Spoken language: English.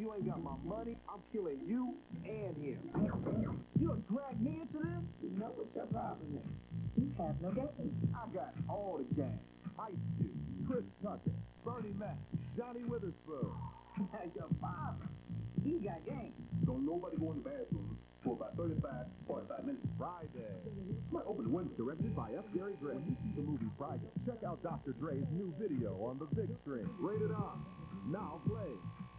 you ain't got my money, I'm killing you and him. You done dragged me into this? You know what your problem is. You have no game. I got all the gang. Ice Cube, Chris Tucker, Bernie Mac, Johnny Witherspoon. Your father, he got game. Don't nobody go in the bathroom for about 45 minutes. Friday. My open window. Directed by F. Gary Gray. When you see the movie Friday, check out Dr. Dre's new video on the big screen. Rated R. Now play.